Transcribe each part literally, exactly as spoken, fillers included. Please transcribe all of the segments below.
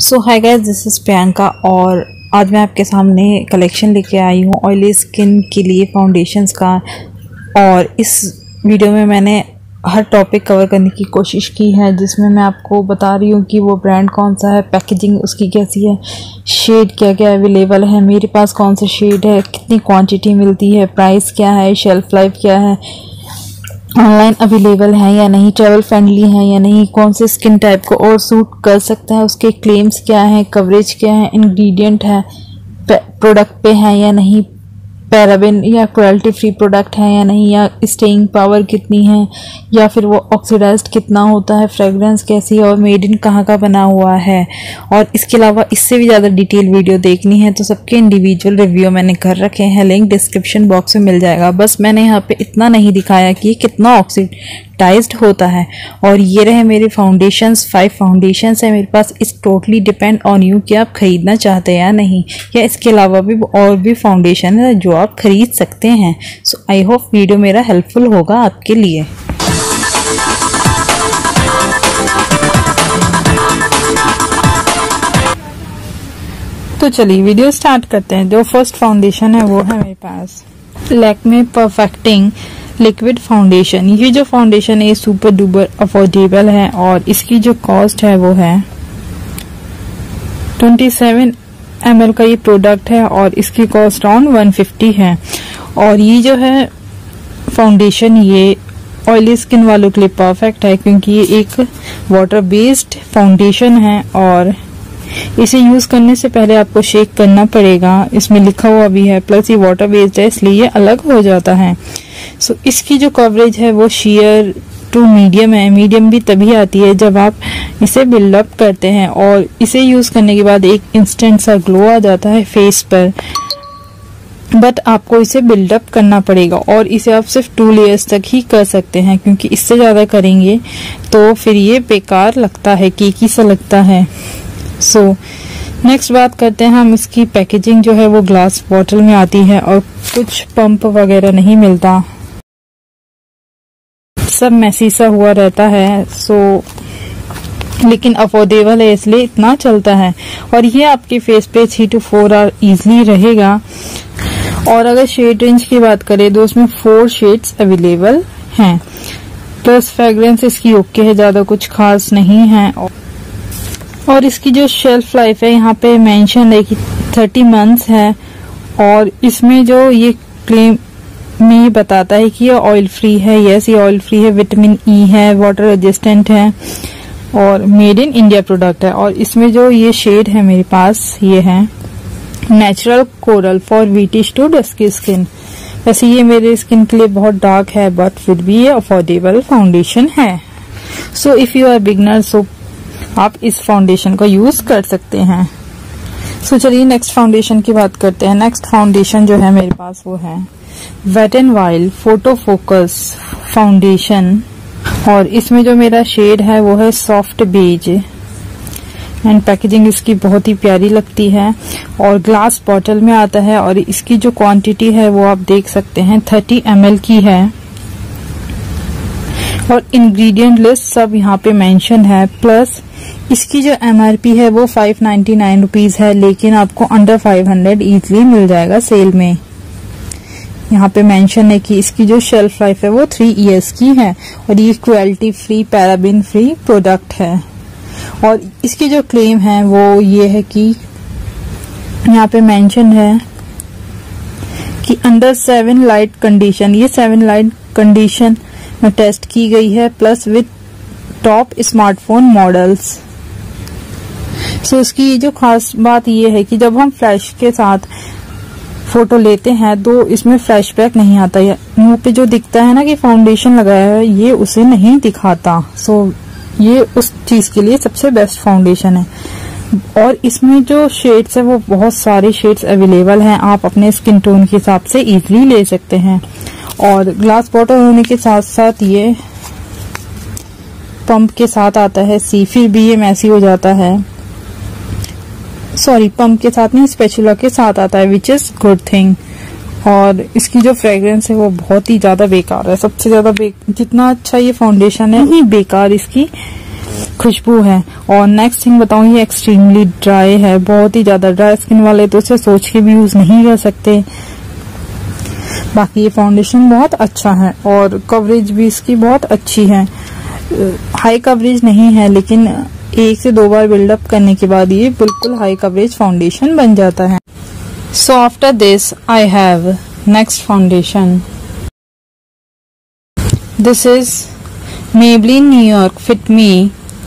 So hi guys, this is Priyanka और आज मैं आपके सामने कलेक्शन लेके आई हूँ ऑयली स्किन के लिए फाउंडेशंस का। और इस वीडियो में मैंने हर टॉपिक कवर करने की कोशिश की है, जिसमें मैं आपको बता रही हूँ कि वो ब्रांड कौन सा है, पैकेजिंग उसकी कैसी है, शेड क्या क्या अवेलेबल है, मेरे पास कौन सा शेड है, कितनी क्वांटिटी मिलती है, प्राइस क्या है, शेल्फ लाइफ क्या है, ऑनलाइन अवेलेबल है या नहीं, ट्रैवल फ्रेंडली है या नहीं, कौन से स्किन टाइप को और सूट कर सकता है, उसके क्लेम्स क्या हैं, कवरेज क्या है, इंग्रेडिएंट है प्रोडक्ट पे है या नहीं, पैराबेन या क्रुएल्टी फ्री प्रोडक्ट है या नहीं, या स्टेइंग पावर कितनी है, या फिर वो ऑक्सीडाइज्ड कितना होता है, फ्रेगरेंस कैसी है और मेड इन कहाँ का बना हुआ है। और इसके अलावा इससे भी ज़्यादा डिटेल वीडियो देखनी है तो सबके इंडिविजुअल रिव्यू मैंने कर रखे हैं, लिंक डिस्क्रिप्शन बॉक्स में मिल जाएगा। बस मैंने यहाँ पे इतना नहीं दिखाया कि कितना ऑक्सीडाइज्ड होता है। और ये रहे मेरे फाउंडेशंस, फाइव फाउंडेशंस है मेरे पास। इस टोटली डिपेंड ऑन यू कि आप खरीदना चाहते हैं या नहीं, या इसके अलावा भी और भी फाउंडेशन है जो आप खरीद सकते हैं। सो आई होप वीडियो मेरा हेल्पफुल होगा आपके लिए। तो चलिए वीडियो स्टार्ट करते हैं। जो फर्स्ट फाउंडेशन है वो है मेरे पास लैक्मे परफेक्टिंग लिक्विड फाउंडेशन। ये जो फाउंडेशन है ये सुपर डुपर अफोर्डेबल है और इसकी जो कॉस्ट है वो है सत्ताईस एम एल का ये प्रोडक्ट है और इसकी कॉस्ट अराउंड एक सौ पचास है। और ये जो है फाउंडेशन ये ऑयली स्किन वालों के लिए परफेक्ट है, क्योंकि ये एक वाटर बेस्ड फाउंडेशन है और इसे यूज करने से पहले आपको शेक करना पड़ेगा, इसमें लिखा हुआ भी है, प्लस ये वाटर बेस्ड है इसलिए ये अलग हो जाता है। सो इसकी जो कवरेज है वो शेयर टू मीडियम है। मीडियम भी तभी आती है जब आप इसे बिल्डअप करते हैं और इसे यूज करने के बाद एक इंस्टेंट सा ग्लो आ जाता है फेस पर, बट आपको इसे बिल्डअप करना पड़ेगा और इसे आप सिर्फ टू लेयर्स तक ही कर सकते हैं, क्योंकि इससे ज्यादा करेंगे तो फिर ये बेकार लगता है, केकी सा लगता है। सो so, नेक्स्ट बात करते हैं हम इसकी पैकेजिंग जो है वो ग्लास बॉटल में आती है और कुछ पंप वगैरह नहीं मिलता, सब मैसी सा हुआ रहता है। सो so, लेकिन अफोर्डेबल है इसलिए इतना चलता है और ये आपके फेस पे three to four hour easily रहेगा। और अगर शेड रेंज की बात करें तो उसमें फोर शेड्स अवेलेबल हैं, प्लस फ्रेग्रेंस इसकी ओके है, ज्यादा कुछ खास नहीं है। और इसकी जो शेल्फ लाइफ है यहाँ पे मेंशन है कि थर्टी मंथ्स है और इसमें जो ये क्लेम में ये बताता है कि ये ऑयल फ्री है। यस, ये ऑयल फ्री है, विटामिन ई है, वाटर रेजिस्टेंट है और मेड इन इंडिया प्रोडक्ट है। और इसमें जो ये शेड है मेरे पास ये है natural coral for wheatish to dusky skin. वैसे ये मेरे स्किन के लिए बहुत डार्क है बट फिर भी ये अफोर्डेबल फाउंडेशन है। So if you are beginner so आप इस फाउंडेशन का यूज कर सकते हैं। सो so, चलिए नेक्स्ट फाउंडेशन की बात करते हैं। नेक्स्ट फाउंडेशन जो है मेरे पास वो है wet and wild photo focus foundation और इसमें जो मेरा शेड है वो है सॉफ्ट बेज एंड पैकेजिंग इसकी बहुत ही प्यारी लगती है और ग्लास बॉटल में आता है और इसकी जो क्वांटिटी है वो आप देख सकते हैं थर्टी एम एल की है और इंग्रेडिएंट लिस्ट सब यहाँ पे मेंशन है। प्लस इसकी जो एमआरपी है वो फाइव नाइन्टी नाइन रुपीज है, लेकिन आपको अंडर फाइव हंड्रेड इजिली मिल जाएगा सेल में। यहाँ पे मेंशन है कि इसकी जो शेल्फ लाइफ है वो थ्री इयर्स की है और ये cruelty free paraben free product है। और इसकी जो क्लेम है वो ये है कि यहाँ पे मेंशन है कि अंडर सेवन लाइट कंडीशन, ये सेवन लाइट कंडीशन में टेस्ट की गई है, plus with top smartphone models. So इसकी जो खास बात ये है कि जब हम फ्लैश के साथ फोटो लेते हैं तो इसमें फ्लैशबैक नहीं आता है, मुंह पे जो दिखता है ना कि फाउंडेशन लगाया है ये उसे नहीं दिखाता। सो ये उस चीज के लिए सबसे बेस्ट फाउंडेशन है। और इसमें जो शेड्स है वो बहुत सारे शेड्स अवेलेबल हैं, आप अपने स्किन टोन के हिसाब से इजीली ले सकते हैं। और ग्लास बॉटल होने के साथ साथ ये पंप के साथ आता है, सी फिर भी ये मैसी हो जाता है, सॉरी पंप के साथ नहीं स्पैचुला के साथ आता है, विच इज गुड थिंग। और इसकी जो फ्रेग्रेंस है वो बहुत ही ज्यादा बेकार है, सबसे ज्यादा जितना अच्छा ये फाउंडेशन है उतनी बेकार इसकी खुशबू है। और नेक्स्ट थिंग बताऊं, ये एक्सट्रीमली ड्राई है, बहुत ही ज्यादा ड्राई स्किन वाले तो इसे सोच के भी यूज नहीं कर सकते। बाकी ये फाउंडेशन बहुत अच्छा है और कवरेज भी इसकी बहुत अच्छी है। हाई कवरेज नहीं है, लेकिन एक से दो बार बिल्डअप करने के बाद ये बिल्कुल हाई कवरेज फाउंडेशन बन जाता है। So after this I have next foundation. This is Maybelline New York fit me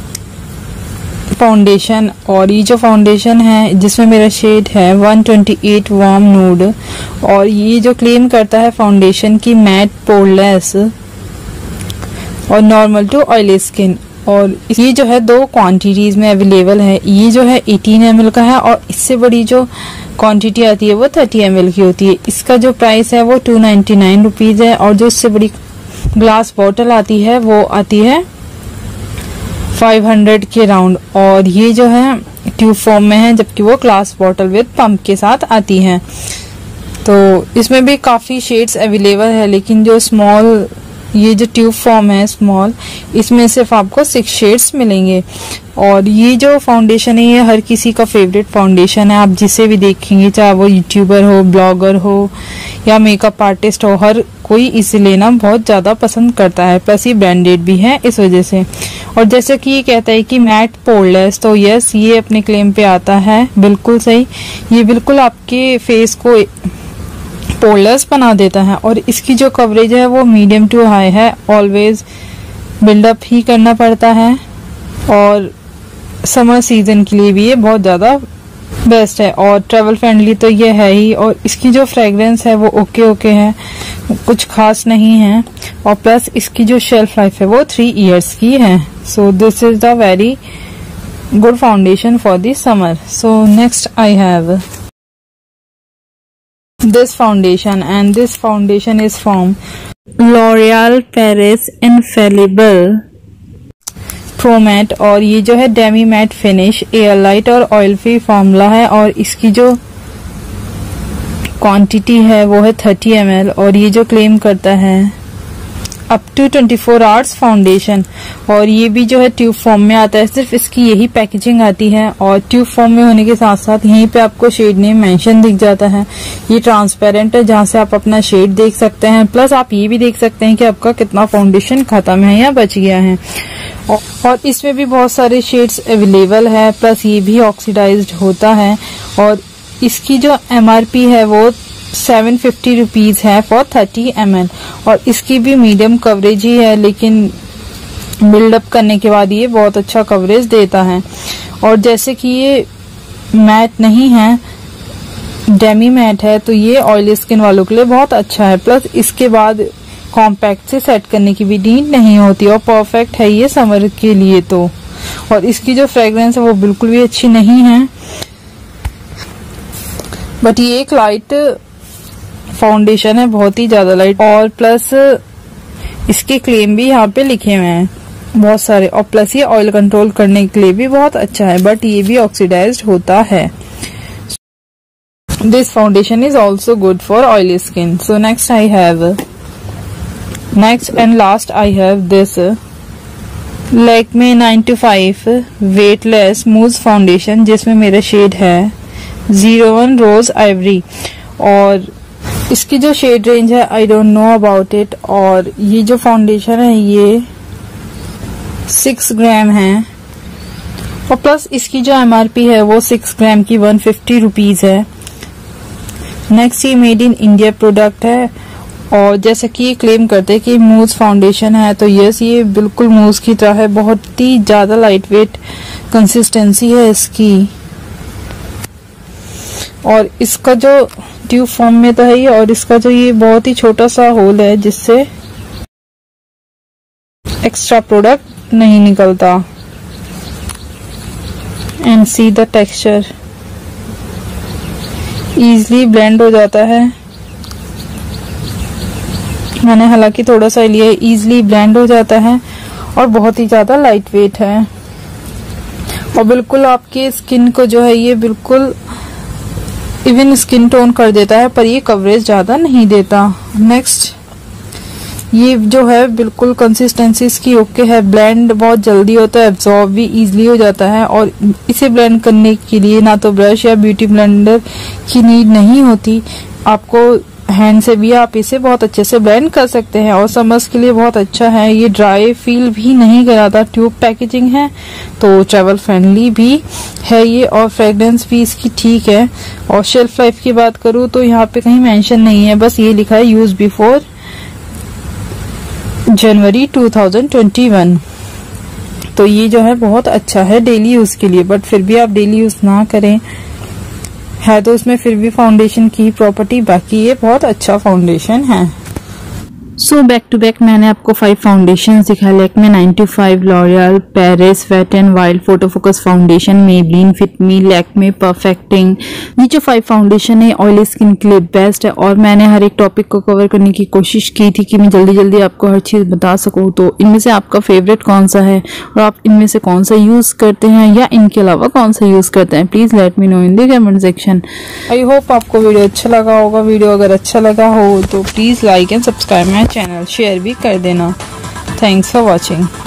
foundation. और ये जो फाउंडेशन है जिसमें मेरा शेड है one twenty eight warm nude, और ये जो क्लेम करता है फाउंडेशन की मैट पोरलेस और नॉर्मल टू ऑयली स्किन। और ये जो है दो क्वांटिटीज में अवेलेबल है। ये जो है एटीन एम एल का है और इससे बड़ी जो क्वांटिटी आती है वो थर्टी एम एल की होती है। इसका जो प्राइस है वो टू नाइन्टी नाइन रुपीज है, और जो इससे बड़ी ग्लास बॉटल आती है वो आती है फाइव हंड्रेड के राउंड। और ये जो है ट्यूब फॉर्म में है, जबकि वो ग्लास बॉटल विद पंप के साथ आती है। तो इसमें भी काफी शेड्स अवेलेबल है, लेकिन जो स्मॉल ये जो ट्यूब फॉर्म है स्मॉल, इसमें सिर्फ आपको सिक्स शेड्स मिलेंगे। और ये जो फाउंडेशन है ये हर किसी का फेवरेट फाउंडेशन है। आप जिसे भी देखेंगे, चाहे वो यूट्यूबर हो, ब्लॉगर हो या मेकअप आर्टिस्ट हो, हर कोई इसे लेना बहुत ज्यादा पसंद करता है। प्लस ये ब्रांडेड भी है इस वजह से। और जैसे कि ये कहता है कि मैट पोरलेस, तो यस ये अपने क्लेम पे आता है, बिल्कुल सही। ये बिल्कुल आपके फेस को पोरलेस बना देता है। और इसकी जो कवरेज है वो मीडियम टू हाई है, ऑलवेज बिल्डअप ही करना पड़ता है। और समर सीजन के लिए भी ये बहुत ज्यादा बेस्ट है, और ट्रेवल फ्रेंडली तो ये है ही। और इसकी जो फ्रेग्रेंस है वो ओके ओके है, कुछ खास नहीं है। और प्लस इसकी जो शेल्फ लाइफ है वो थ्री इयर्स की है। So this is the very good foundation for the summer. So next I have this foundation, and this foundation is from L'Oreal Paris Infallible Pro Matte। और ये जो है demi matte finish, air light और oil free formula है। और इसकी जो quantity है वो है थर्टी एम एल, और ये जो क्लेम करता है up to twenty four hours foundation. और ये भी जो है ट्यूब फॉर्म में आता है, सिर्फ इसकी यही पैकेजिंग आती है। और ट्यूब फॉर्म में होने के साथ साथ यहीं पे आपको शेड नेम मेंशन दिख जाता है। ये ट्रांसपेरेंट है, जहां से आप अपना शेड देख सकते हैं। प्लस आप ये भी देख सकते हैं कि आपका कितना फाउंडेशन खत्म है या बच गया है। और इसमें भी बहुत सारे शेड्स अवेलेबल है, प्लस ये भी ऑक्सीडाइज्ड होता है। और इसकी जो एमआरपी है वो सेवन फिफ्टी रुपीज है फॉर थर्टी एम एल। और इसकी भी मीडियम कवरेज ही है, लेकिन बिल्डअप करने के बाद ये बहुत अच्छा कवरेज देता है। और जैसे कि ये मैट नहीं है, डेमी मैट है, तो ये ऑयली स्किन वालों के लिए बहुत अच्छा है। प्लस इसके बाद कॉम्पैक्ट से सेट करने की भी नीड नहीं होती, और परफेक्ट है ये समर के लिए तो। और इसकी जो फ्रेग्रेंस है वो बिल्कुल भी अच्छी नहीं है, बट ये एक लाइट फाउंडेशन है, बहुत ही ज्यादा लाइट। और प्लस इसके क्लेम भी यहाँ पे लिखे हुए हैं बहुत सारे। और प्लस ये ऑयल कंट्रोल करने के लिए भी बहुत अच्छा है, बट ये भी ऑक्सीडाइज्ड होता है। This foundation is also good for oily skin. So next I have next and last I have this Lakme nine to five weightless smooth foundation, जिसमें मेरा शेड है जीरो वन रोज आइवरी। और इसकी जो shade range है I don't know about it. और ये जो फाउंडेशन है ये सिक्स ग्राम है, और प्लस इसकी जो एमआरपी है वो सिक्स ग्राम की वन फिफ्टी रुपीज है। नेक्स्ट ये मेड इन इंडिया प्रोडक्ट है, और जैसा कि ये क्लेम करते हैं कि मूज फाउंडेशन है, तो यस ये बिल्कुल मूज की तरह है, बहुत ही ज्यादा लाइट वेट कंसिस्टेंसी है इसकी। और इसका जो ट्यूब फॉर्म में तो है ही, और इसका जो ये बहुत ही छोटा सा होल है जिससे एक्स्ट्रा प्रोडक्ट नहीं निकलता। And see the texture, easily blend हो जाता है। मैंने हालांकि थोड़ा सा लिया, इजीली ब्लेंड हो जाता है और बहुत ही ज्यादा लाइट वेट है। और बिल्कुल आपके स्किन को जो है ये बिल्कुल इवन स्किन टोन कर देता है, पर ये कवरेज ज्यादा नहीं देता। नेक्स्ट ये जो है बिल्कुल कंसिस्टेंसी इसकी ओके है, ब्लेंड बहुत जल्दी होता है, एब्जॉर्ब भी इजीली हो जाता है। और इसे ब्लेंड करने के लिए ना तो ब्रश या ब्यूटी ब्लेंडर की नीड नहीं होती, आपको हैंड से भी आप इसे बहुत अच्छे से ब्लेंड कर सकते हैं। और समर्स के लिए बहुत अच्छा है, ये ड्राई फील भी नहीं कराता, ट्यूब पैकेजिंग है तो ट्रेवल फ्रेंडली भी है ये, और फ्रेग्रेंस भी इसकी ठीक है। और शेल्फ लाइफ की बात करूँ तो यहाँ पे कहीं मेंशन नहीं है, बस ये लिखा है use before January two thousand twenty one. तो ये जो है बहुत अच्छा है डेली यूज के लिए, बट फिर भी आप डेली यूज ना करें, है तो उसमें फिर भी फाउंडेशन की प्रॉपर्टी, बाकी ये बहुत अच्छा फाउंडेशन है। सो बैक टू बैक मैंने आपको फाइव फाउंडेशन दिखाया, Lakme ninety five, L'Oreal, Paris, wet and wild, photo focus foundation, Maybelline, fit me, Lakme, perfecting. ये जो फाइव फाउंडेशन है ऑयली स्किन के लिए बेस्ट है। और मैंने हर एक टॉपिक को कवर करने की कोशिश की थी कि मैं जल्दी जल्दी आपको हर चीज़ बता सकूँ। तो इनमें से आपका फेवरेट कौन सा है और आप इनमें से कौन सा यूज़ करते हैं या इनके अलावा कौन सा यूज़ करते हैं, please let me know in the comment section. I hope आपको वीडियो अच्छा लगा होगा। वीडियो अगर अच्छा लगा हो तो please like and subscribe my channel, share भी कर देना। Thanks for watching.